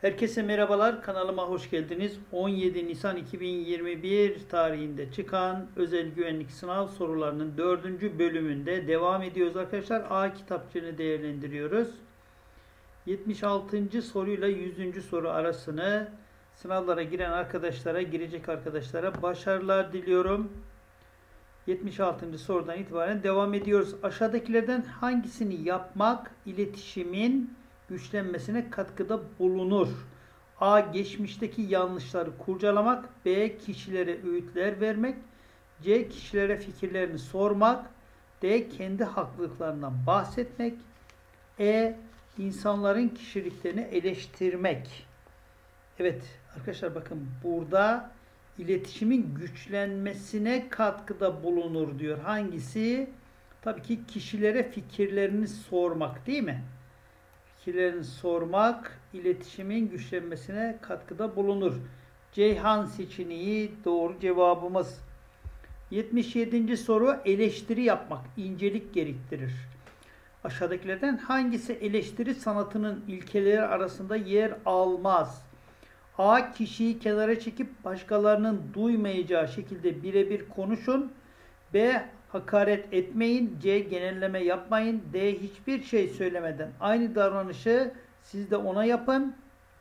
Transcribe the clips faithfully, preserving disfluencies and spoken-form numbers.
Herkese merhabalar, kanalıma hoş geldiniz. on yedi Nisan iki bin yirmi bir tarihinde çıkan özel güvenlik sınav sorularının dördüncü bölümünde devam ediyoruz arkadaşlar. A kitapçığını değerlendiriyoruz. yetmiş altıncı soruyla yüzüncü soru arasını sınavlara giren arkadaşlara, girecek arkadaşlara başarılar diliyorum. yetmiş altıncı sorudan itibaren devam ediyoruz. Aşağıdakilerden hangisini yapmak iletişimin güçlenmesine katkıda bulunur? A. Geçmişteki yanlışları kurcalamak. B. Kişilere öğütler vermek. C. Kişilere fikirlerini sormak. D. Kendi haklılıklarından bahsetmek. E. İnsanların kişiliklerini eleştirmek. Evet arkadaşlar, bakın burada iletişimin güçlenmesine katkıda bulunur diyor. Hangisi? Tabii ki kişilere fikirlerini sormak, değil mi? Fikirlerini sormak iletişimin güçlenmesine katkıda bulunur. Ceyhan seçeneği doğru cevabımız. yetmiş yedinci soru, eleştiri yapmak incelik gerektirir. Aşağıdakilerden hangisi eleştiri sanatının ilkeleri arasında yer almaz? A. Kişiyi kenara çekip başkalarının duymayacağı şekilde birebir konuşun. B. Hakaret etmeyin. C. Genelleme yapmayın. D. Hiçbir şey söylemeden aynı davranışı siz de ona yapın.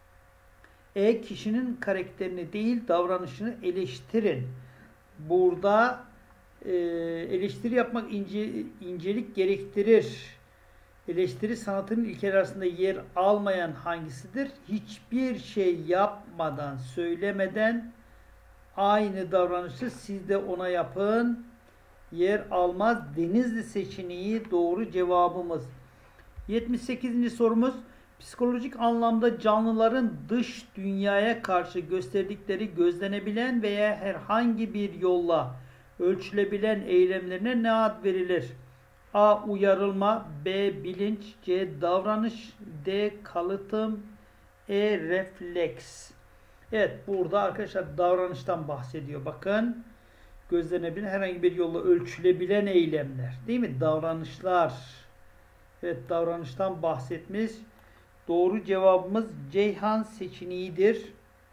E. Kişinin karakterini değil davranışını eleştirin. Burada e, eleştiri yapmak ince, incelik gerektirir. Eleştiri sanatının ilkeleri arasında yer almayan hangisidir? Hiçbir şey yapmadan, söylemeden aynı davranışı siz de ona yapın. Yer almaz. Denizli seçeneği doğru cevabımız. yetmiş sekizinci sorumuz. Psikolojik anlamda canlıların dış dünyaya karşı gösterdikleri gözlenebilen veya herhangi bir yolla ölçülebilen eylemlerine ne ad verilir? A. Uyarılma. B. Bilinç. C. Davranış. D. Kalıtım. E. Refleks. Evet, burada arkadaşlar davranıştan bahsediyor. Bakın, gözlenebilen herhangi bir yolla ölçülebilen eylemler, değil mi? Davranışlar. Evet, davranıştan bahsetmiş. Doğru cevabımız Ceyhan seçeneğidir.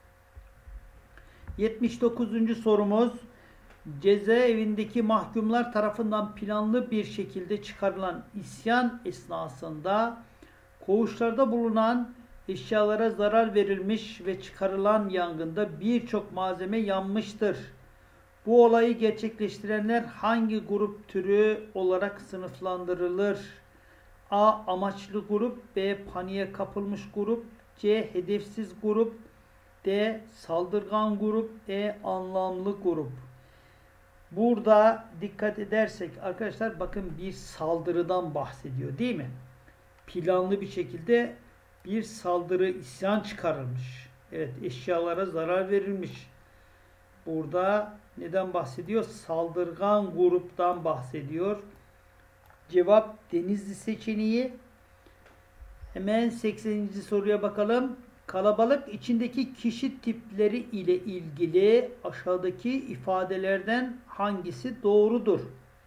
yetmiş dokuzuncu sorumuz. Cezaevindeki mahkumlar tarafından planlı bir şekilde çıkarılan isyan esnasında koğuşlarda bulunan eşyalara zarar verilmiş ve çıkarılan yangında birçok malzeme yanmıştır. Bu olayı gerçekleştirenler hangi grup türü olarak sınıflandırılır? A. Amaçlı grup. B. Paniğe kapılmış grup. C. Hedefsiz grup. D. Saldırgan grup. E. Anlamlı grup. Burada dikkat edersek arkadaşlar, bakın bir saldırıdan bahsediyor, değil mi? Planlı bir şekilde bir saldırı, isyan çıkarılmış. Evet, eşyalara zarar verilmiş. Burada neden bahsediyor? Saldırgan gruptan bahsediyor. Cevap Denizli seçeneği. Hemen sekseninci soruya bakalım. Kalabalık içindeki kişi tipleri ile ilgili aşağıdaki ifadelerden hangisi doğrudur?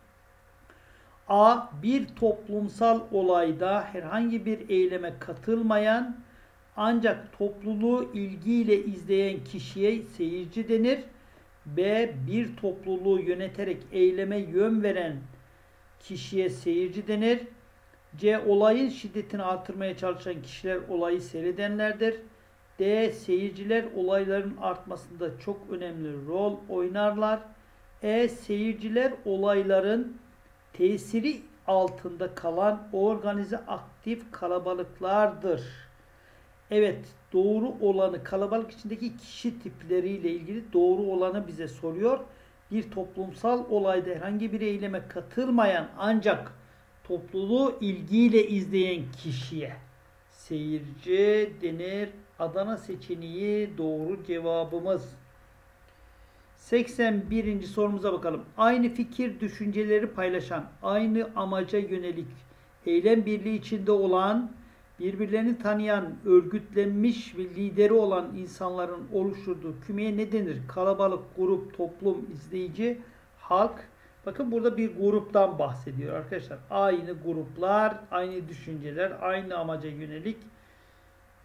A. Bir toplumsal olayda herhangi bir eyleme katılmayan ancak topluluğu ilgiyle izleyen kişiye seyirci denir. B. Bir topluluğu yöneterek eyleme yön veren kişiye seyirci denir. C. Olayın şiddetini artırmaya çalışan kişiler olayı seyredenlerdir. D. Seyirciler olayların artmasında çok önemli rol oynarlar. E. Seyirciler olayların tesiri altında kalan organize aktif kalabalıklardır. Evet, doğru olanı, kalabalık içindeki kişi tipleriyle ilgili doğru olanı bize soruyor. Bir toplumsal olayda herhangi bir eyleme katılmayan ancak topluluğu ilgiyle izleyen kişiye seyirci denir. Adana seçeneği doğru cevabımız. seksen birinci sorumuza bakalım. Aynı fikir, düşünceleri paylaşan, aynı amaca yönelik, eylem birliği içinde olan, birbirlerini tanıyan, örgütlenmiş ve lideri olan insanların oluşturduğu kümeye ne denir? Kalabalık, grup, toplum, izleyici, halk. Bakın burada bir gruptan bahsediyor arkadaşlar. Aynı gruplar, aynı düşünceler, aynı amaca yönelik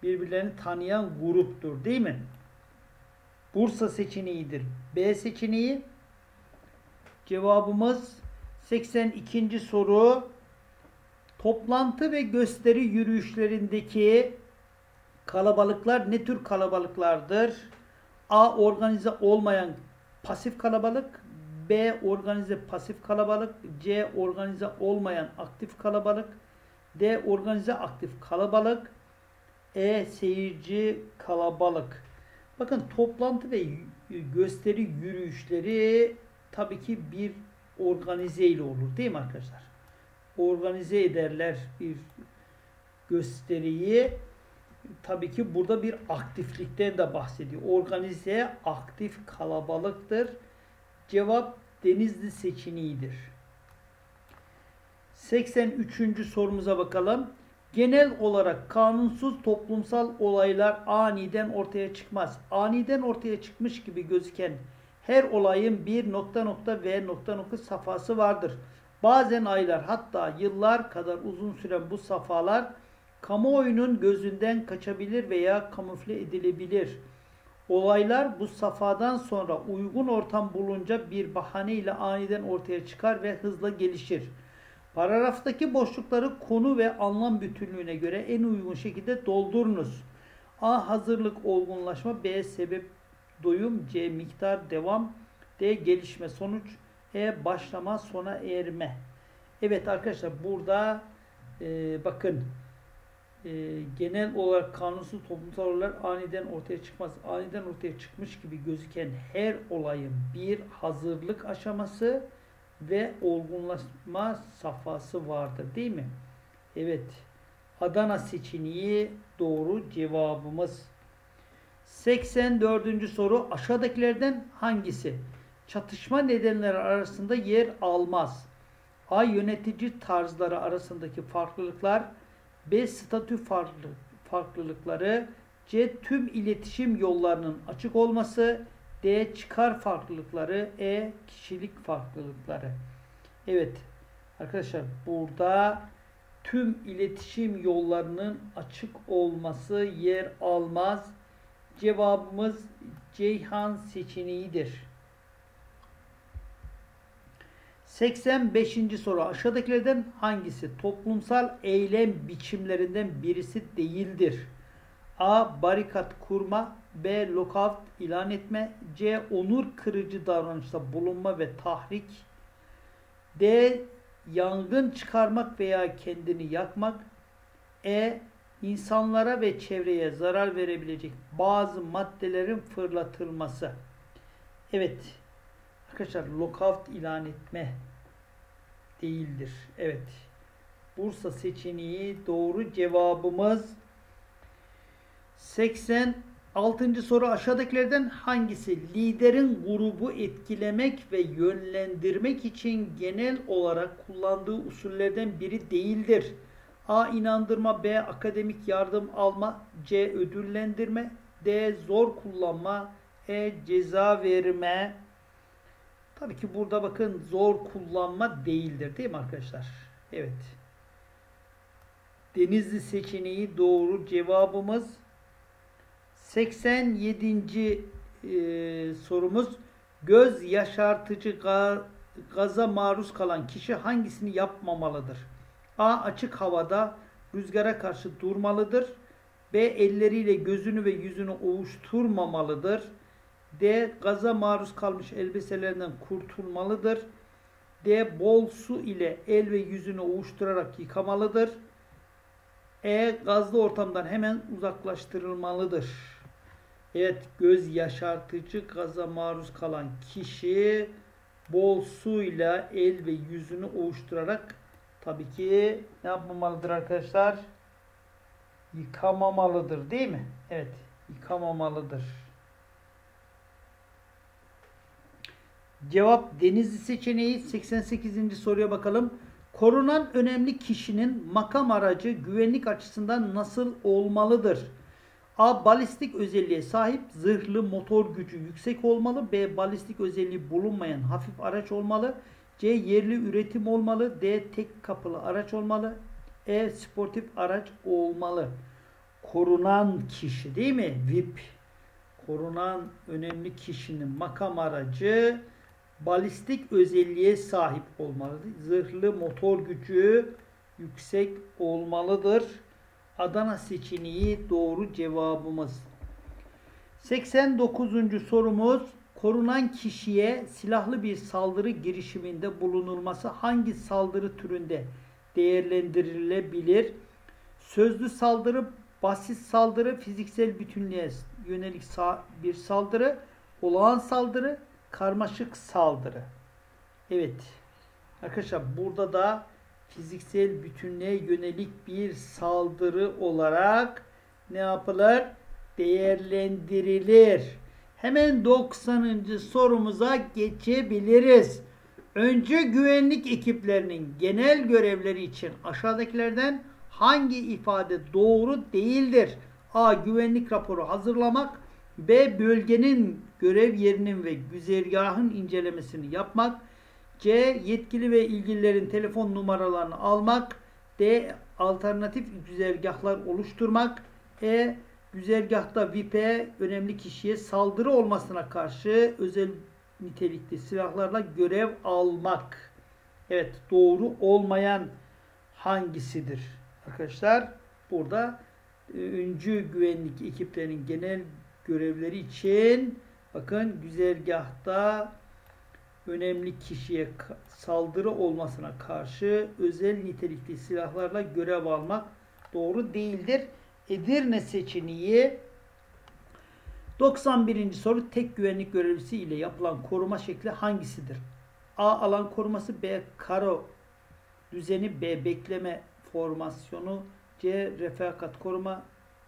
birbirlerini tanıyan gruptur değil mi? Bursa seçeneğidir. B seçeneği. Cevabımız seksen ikinci soru. Toplantı ve gösteri yürüyüşlerindeki kalabalıklar ne tür kalabalıklardır? A. Organize olmayan pasif kalabalık. B. Organize pasif kalabalık. C. Organize olmayan aktif kalabalık. D. Organize aktif kalabalık. E. Seyirci kalabalık. Bakın toplantı ve gösteri yürüyüşleri tabii ki bir organize ile olur değil mi arkadaşlar? Organize ederler bir gösteriyi. Tabii ki burada bir aktiflikten de bahsediyor. Organize aktif kalabalıktır. Cevap Denizli seçeneğidir. seksen üçüncü sorumuza bakalım. Genel olarak kanunsuz toplumsal olaylar aniden ortaya çıkmaz. Aniden ortaya çıkmış gibi gözüken her olayın bir nokta nokta ve nokta nokta safhası vardır. Bazen aylar hatta yıllar kadar uzun süren bu safhalar kamuoyunun gözünden kaçabilir veya kamufle edilebilir. Olaylar bu safhadan sonra uygun ortam bulunca bir bahaneyle aniden ortaya çıkar ve hızla gelişir. Paragraftaki boşlukları konu ve anlam bütünlüğüne göre en uygun şekilde doldurunuz. A. Hazırlık, olgunlaşma. B. Sebep, doyum. C. Miktar, devam. D. Gelişme, sonuç. E. Başlama, sona erme. Evet arkadaşlar burada e, bakın e, genel olarak kanunsuz toplumsal olaylar aniden ortaya çıkmaz. Aniden ortaya çıkmış gibi gözüken her olayın bir hazırlık aşaması ve olgunlaşma safhası vardır değil mi? Evet. Adana seçeneği doğru cevabımız. seksen dördüncü soru. Aşağıdakilerden hangisi çatışma nedenleri arasında yer almaz? A. Yönetici tarzları arasındaki farklılıklar. B. Statü farklı, farklılıkları. C. Tüm iletişim yollarının açık olması. D. Çıkar farklılıkları. E. Kişilik farklılıkları. Evet arkadaşlar burada tüm iletişim yollarının açık olması yer almaz. Cevabımız Ceyhan seçeneğidir. seksen beşinci soru. Aşağıdakilerden hangisi toplumsal eylem biçimlerinden birisi değildir? A. Barikat kurma. B. Lockout ilan etme. C. Onur kırıcı davranışta bulunma ve tahrik. D. Yangın çıkarmak veya kendini yakmak. E. İnsanlara ve çevreye zarar verebilecek bazı maddelerin fırlatılması. Evet. Arkadaşlar lockout ilan etme değildir. Evet. Bursa seçeneği doğru cevabımız. seksen altıncı soru. Aşağıdakilerden hangisi liderin grubu etkilemek ve yönlendirmek için genel olarak kullandığı usullerden biri değildir? A. İnandırma. B. Akademik yardım alma. C. Ödüllendirme. D. Zor kullanma. E. Ceza verme. Tabii ki burada bakın zor kullanma değildir değil mi arkadaşlar? Evet. Denizli seçeneği doğru cevabımız. seksen yedinci E, sorumuz. Göz yaşartıcı gaza maruz kalan kişi hangisini yapmamalıdır? A. Açık havada rüzgara karşı durmalıdır. B. Elleriyle gözünü ve yüzünü ovuşturmamalıdır. D. Gaza maruz kalmış elbiselerinden kurtulmalıdır. D. Bol su ile el ve yüzünü ovuşturarak yıkamalıdır. E. Gazlı ortamdan hemen uzaklaştırılmalıdır. Evet, göz yaşartıcı gaza maruz kalan kişi bol suyla el ve yüzünü ovuşturarak tabii ki ne yapmamalıdır arkadaşlar? Yıkamamalıdır değil mi? Evet, yıkamamalıdır. Cevap Denizli seçeneği. seksen sekizinci soruya bakalım. Korunan önemli kişinin makam aracı güvenlik açısından nasıl olmalıdır? A. Balistik özelliğe sahip zırhlı motor gücü yüksek olmalı. B. Balistik özelliği bulunmayan hafif araç olmalı. C. Yerli üretim olmalı. D. Tek kapılı araç olmalı. E. Sportif araç olmalı. korunan kişi değil mi? V I P. Korunan önemli kişinin makam aracı balistik özelliğe sahip olmalıdır. Zırhlı motor gücü yüksek olmalıdır. Adana seçeneği doğru cevabımız. seksen dokuzuncu sorumuz, korunan kişiye silahlı bir saldırı girişiminde bulunulması hangi saldırı türünde değerlendirilebilir? Sözlü saldırı, basit saldırı, fiziksel bütünlüğe yönelik bir saldırı, olağan saldırı, karmaşık saldırı. Evet. Arkadaşlar burada da fiziksel bütünlüğe yönelik bir saldırı olarak ne yapılır? Değerlendirilir. Hemen doksanıncı sorumuza geçebiliriz. Önce güvenlik ekiplerinin genel görevleri için aşağıdakilerden hangi ifade doğru değildir? A. Güvenlik raporu hazırlamak. B. Bölgenin görev yerinin ve güzergahın incelemesini yapmak. C. Yetkili ve ilgililerin telefon numaralarını almak. D. Alternatif güzergahlar oluşturmak. E. Güzergahta V I P'e önemli kişiye saldırı olmasına karşı özel nitelikli silahlarla görev almak. Evet, doğru olmayan hangisidir? Arkadaşlar burada öncü güvenlik ekiplerinin genel görevleri için bakın güzergahta önemli kişiye saldırı olmasına karşı özel nitelikli silahlarla görev almak doğru değildir. Edirne seçeneği. doksan birinci soru, tek güvenlik görevlisi ile yapılan koruma şekli hangisidir? A. Alan koruması. B. Karo düzeni. B. Bekleme formasyonu. C. Refakat koruma.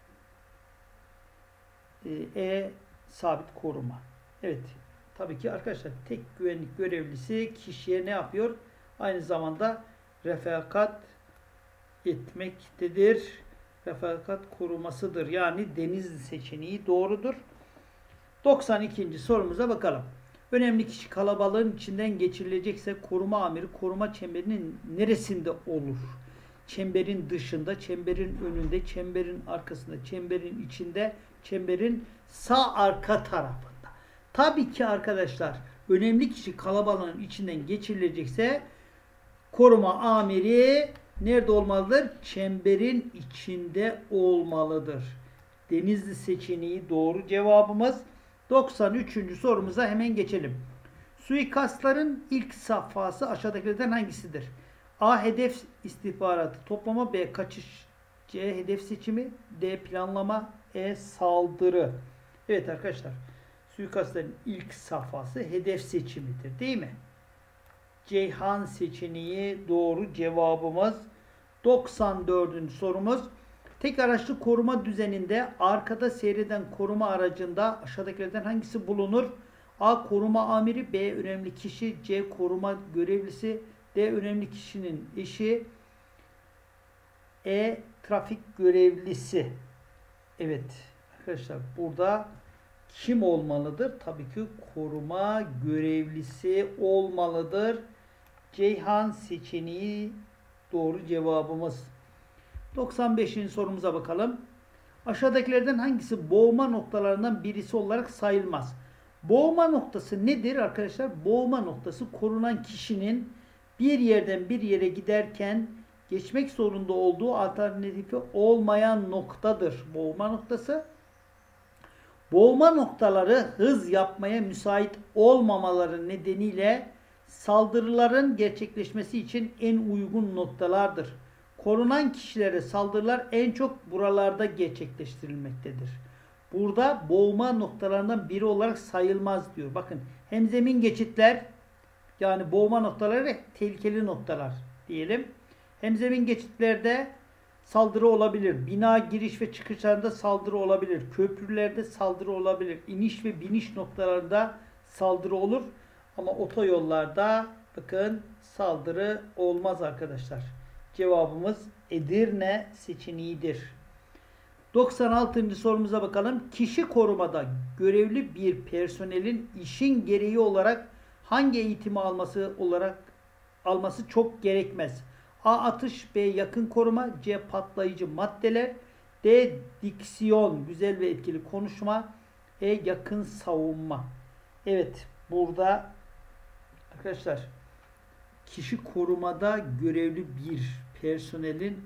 E. Sabit koruma. Evet. Tabii ki arkadaşlar tek güvenlik görevlisi kişiye ne yapıyor? Aynı zamanda refakat etmektedir. Refakat korumasıdır. Yani Denizli seçeneği doğrudur. doksan ikinci sorumuza bakalım. Önemli kişi kalabalığın içinden geçirilecekse koruma amiri koruma çemberinin neresinde olur? Çemberin dışında, çemberin önünde, çemberin arkasında, çemberin içinde, çemberin sağ arka tarafında. Tabii ki arkadaşlar önemli kişi kalabalığın içinden geçirilecekse koruma amiri nerede olmalıdır? Çemberin içinde olmalıdır. Denizli seçeneği doğru cevabımız. doksan üçüncü sorumuza hemen geçelim. Suikastların ilk safhası aşağıdakilerden hangisidir? A. Hedef istihbaratı toplama. B. Kaçış. C. Hedef seçimi. D. Planlama. E. Saldırı. Evet arkadaşlar. Suikastların ilk safhası hedef seçimidir. Değil mi? Ceyhan seçeneği doğru cevabımız. doksan dördüncü sorumuz. Tek araçlı koruma düzeninde arkada seyreden koruma aracında aşağıdakilerden hangisi bulunur? A. Koruma amiri. B. Önemli kişi. C. Koruma görevlisi. D. Önemli kişinin eşi. E. Trafik görevlisi. Evet. Arkadaşlar burada kim olmalıdır? Tabii ki koruma görevlisi olmalıdır. Ceyhan seçeneği doğru cevabımız. doksan beşinci sorumuza bakalım. Aşağıdakilerden hangisi boğma noktalarından birisi olarak sayılmaz? Boğma noktası nedir arkadaşlar? Boğma noktası korunan kişinin bir yerden bir yere giderken geçmek zorunda olduğu alternatifi olmayan noktadır. Boğma noktası. Boğma noktaları hız yapmaya müsait olmamaları nedeniyle saldırıların gerçekleşmesi için en uygun noktalardır. Korunan kişilere saldırılar en çok buralarda gerçekleştirilmektedir. Burada boğma noktalarından biri olarak sayılmaz diyor. Bakın hemzemin geçitler yani boğma noktaları tehlikeli noktalar diyelim. Hemzemin geçitlerde saldırı olabilir. Bina giriş ve çıkışlarında saldırı olabilir. Köprülerde saldırı olabilir. İniş ve biniş noktalarında saldırı olur. Ama otoyollarda bakın saldırı olmaz arkadaşlar. Cevabımız Edirne seçeneğidir. doksan altıncı sorumuza bakalım. Kişi korumada görevli bir personelin işin gereği olarak hangi eğitimi alması olarak alması çok gerekmez? A. Atış. B. Yakın koruma. C. Patlayıcı maddeler. D. D. Diksiyon, güzel ve etkili konuşma. E. Yakın savunma. Evet, burada arkadaşlar kişi korumada görevli bir personelin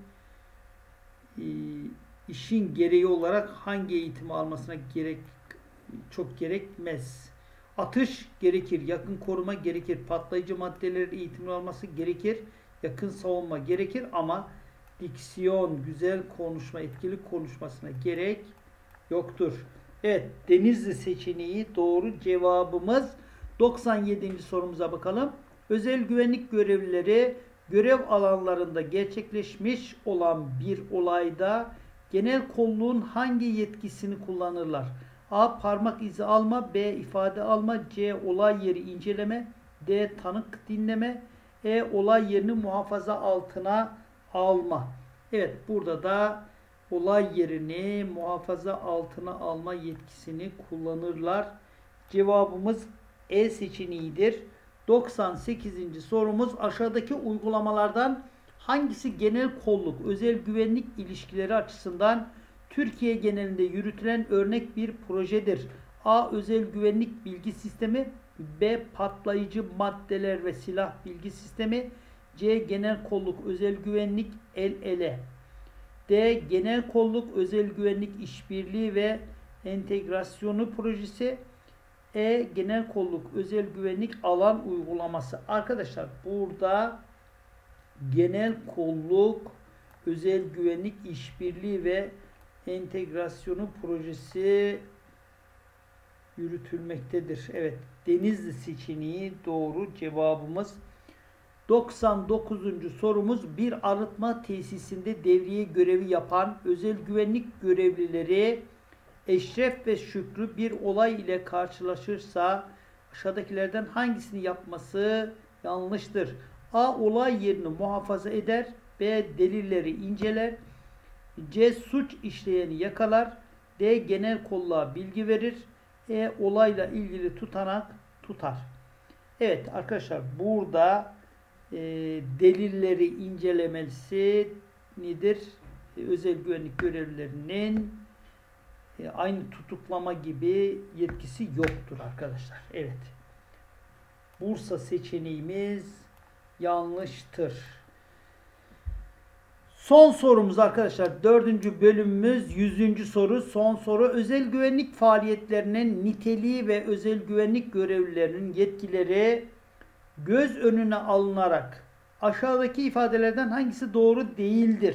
e, işin gereği olarak hangi eğitimi almasına gerek çok gerekmez. Atış gerekir, yakın koruma gerekir, patlayıcı maddelerin eğitimini alması gerekir, yakın savunma gerekir ama diksiyon, güzel konuşma, etkili konuşmasına gerek yoktur. Evet, Denizli seçeneği doğru cevabımız. doksan yedinci sorumuza bakalım. Özel güvenlik görevlileri görev alanlarında gerçekleşmiş olan bir olayda genel kolluğun hangi yetkisini kullanırlar? A. Parmak izi alma. B. ifade alma. C. Olay yeri inceleme. D. Tanık dinleme. E. Olay yerini muhafaza altına alma. Evet, burada da olay yerini muhafaza altına alma yetkisini kullanırlar. Cevabımız E seçeneğidir. doksan sekizinci sorumuz, aşağıdaki uygulamalardan hangisi genel kolluk, özel güvenlik ilişkileri açısından Türkiye genelinde yürütülen örnek bir projedir? A. Özel güvenlik bilgi sistemi. B. Patlayıcı maddeler ve silah bilgi sistemi. C. Genel kolluk özel güvenlik el ele. D. Genel kolluk özel güvenlik işbirliği ve entegrasyonu projesi. E. Genel kolluk özel güvenlik alan uygulaması. Arkadaşlar burada genel kolluk özel güvenlik işbirliği ve entegrasyonu projesi yürütülmektedir. Evet, Denizli seçeneği doğru cevabımız. doksan dokuzuncu sorumuz, bir arıtma tesisinde devriye görevi yapan özel güvenlik görevlileri Eşref ve Şükrü bir olay ile karşılaşırsa aşağıdakilerden hangisini yapması yanlıştır? A. Olay yerini muhafaza eder. B. Delilleri inceler. C. Suç işleyeni yakalar. D. Genel kolluğa bilgi verir. E. Olayla ilgili tutanak tutar. Evet arkadaşlar, burada e, delilleri incelemesi nedir? E, özel güvenlik görevlilerinin e, aynı tutuklama gibi yetkisi yoktur arkadaşlar. Evet. Bursa seçeneğimiz yanlıştır. Son sorumuz arkadaşlar. Dördüncü bölümümüz yüzüncü soru. Son soru. Özel güvenlik faaliyetlerinin niteliği ve özel güvenlik görevlilerinin yetkileri göz önüne alınarak aşağıdaki ifadelerden hangisi doğru değildir?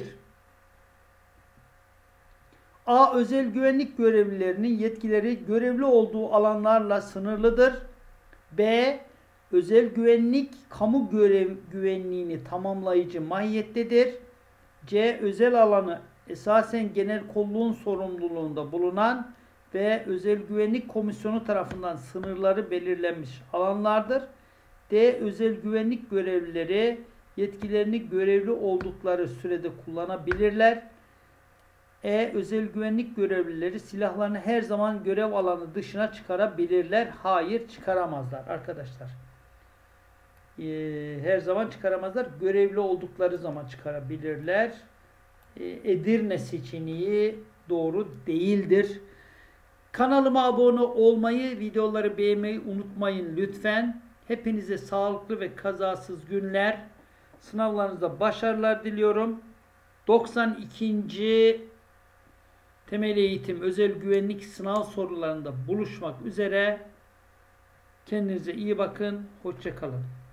A. Özel güvenlik görevlilerinin yetkileri görevli olduğu alanlarla sınırlıdır. B. Özel güvenlik kamu görev güvenliğini tamamlayıcı mahiyettedir. C. Özel alanı esasen genel kolluğun sorumluluğunda bulunan ve özel güvenlik komisyonu tarafından sınırları belirlenmiş alanlardır. D. Özel güvenlik görevlileri yetkilerini görevli oldukları sürede kullanabilirler. E. Özel güvenlik görevlileri silahlarını her zaman görev alanı dışına çıkarabilirler. Hayır, çıkaramazlar arkadaşlar. Ee, her zaman çıkaramazlar. Görevli oldukları zaman çıkarabilirler. Ee, Edirne seçeneği doğru değildir. Kanalıma abone olmayı, videoları beğenmeyi unutmayın lütfen. Hepinize sağlıklı ve kazasız günler. Sınavlarınızda başarılar diliyorum. doksan ikinci temel eğitim özel güvenlik sınav sorularında buluşmak üzere. Kendinize iyi bakın. Hoşça kalın.